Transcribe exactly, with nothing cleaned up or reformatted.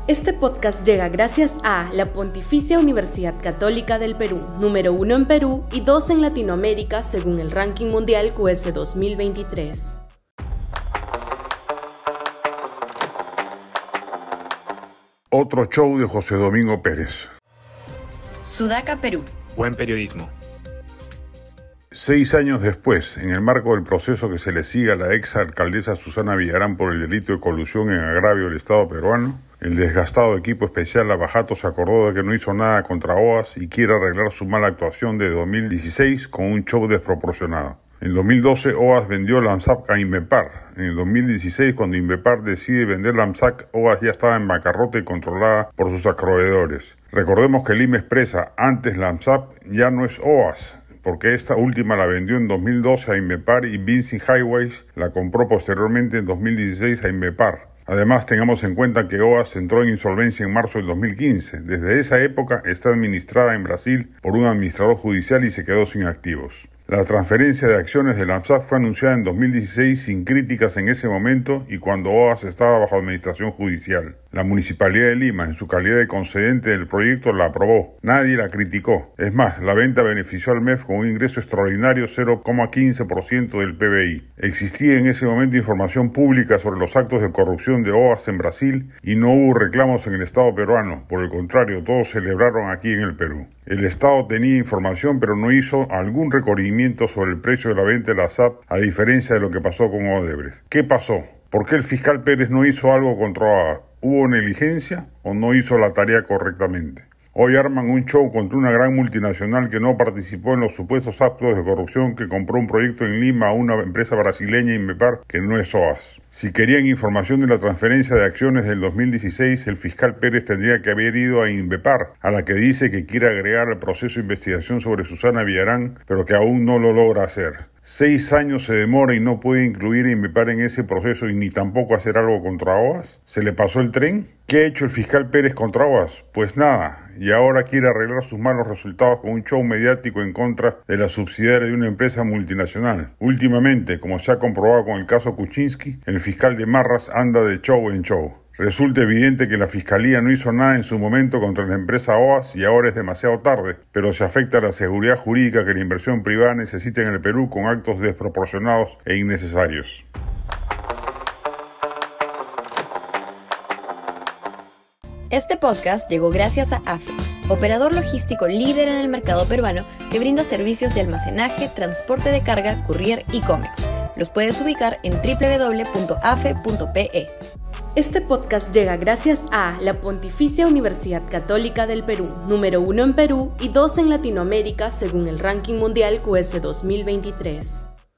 Este podcast llega gracias a la Pontificia Universidad Católica del Perú, número uno en Perú y dos en Latinoamérica según el ranking mundial Q S dos mil veintitrés. Otro show de José Domingo Pérez. Sudaca, Perú. Buen periodismo. Seis años después, en el marco del proceso que se le sigue a la ex alcaldesa Susana Villarán por el delito de colusión en agravio del Estado peruano, el desgastado equipo especial Lavajato se acordó de que no hizo nada contra O A S y quiere arreglar su mala actuación de dos mil dieciséis con un show desproporcionado. En dos mil doce, O A S vendió LAMSAC a Inmepar. En el dos mil dieciséis, cuando Inmepar decide vender LAMSAC, O A S ya estaba en bancarrota y controlada por sus acreedores. Recordemos que Lima Expresa, antes LAMSAC, ya no es O A S, porque esta última la vendió en dos mil doce a Inmepar y Vincent Highways la compró posteriormente en dos mil dieciséis a Inmepar. Además, tengamos en cuenta que O A S entró en insolvencia en marzo del dos mil quince. Desde esa época está administrada en Brasil por un administrador judicial y se quedó sin activos. La transferencia de acciones de LAMSAC fue anunciada en dos mil dieciséis sin críticas en ese momento y cuando O A S estaba bajo administración judicial. La Municipalidad de Lima, en su calidad de concedente del proyecto, la aprobó. Nadie la criticó. Es más, la venta benefició al M E F con un ingreso extraordinario cero coma quince por ciento del P B I. Existía en ese momento información pública sobre los actos de corrupción de O A S en Brasil y no hubo reclamos en el Estado peruano. Por el contrario, todos celebraron aquí en el Perú. El Estado tenía información pero no hizo algún recorrimiento sobre el precio de la venta de la S A P, a diferencia de lo que pasó con Odebrecht. ¿Qué pasó? ¿Por qué el fiscal Pérez no hizo algo contra O A S? ¿Hubo negligencia o no hizo la tarea correctamente? Hoy arman un show contra una gran multinacional que no participó en los supuestos actos de corrupción, que compró un proyecto en Lima a una empresa brasileña, Inmepar, que no es O A S. Si querían información de la transferencia de acciones del dos mil dieciséis, el fiscal Pérez tendría que haber ido a Inmepar, a la que dice que quiere agregar al proceso de investigación sobre Susana Villarán, pero que aún no lo logra hacer. Seis años se demora y no puede incluir a Inmepar en ese proceso y ni tampoco hacer algo contra O A S. ¿Se le pasó el tren? ¿Qué ha hecho el fiscal Pérez contra O A S? Pues nada, y ahora quiere arreglar sus malos resultados con un show mediático en contra de la subsidiaria de una empresa multinacional. Últimamente, como se ha comprobado con el caso Kuczynski, el fiscal de Marras anda de show en show. Resulta evidente que la Fiscalía no hizo nada en su momento contra la empresa O A S y ahora es demasiado tarde, pero se afecta a la seguridad jurídica que la inversión privada necesita en el Perú con actos desproporcionados e innecesarios. Este podcast llegó gracias a A F E, operador logístico líder en el mercado peruano que brinda servicios de almacenaje, transporte de carga, courier y cómex. Los puedes ubicar en doble u doble u doble u punto a f e punto p e. Este podcast llega gracias a la Pontificia Universidad Católica del Perú, número uno en Perú y dos en Latinoamérica según el ranking mundial Q S dos mil veintitrés.